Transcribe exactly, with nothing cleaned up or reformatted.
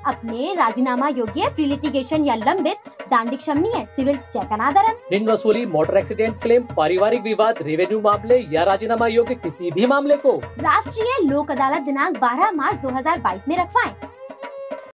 अपने राजीनामा योग्य प्री लिटिगेशन या लंबित दांडिक क्षमनीय सिविल चेक अनादरन ऋण वसूली, मोटर एक्सीडेंट क्लेम, पारिवारिक विवाद, रेवेन्यू मामले या राजीनामा योग्य किसी भी मामले को राष्ट्रीय लोक अदालत दिनांक बारह मार्च दो हजार बाईस में रखवाएं।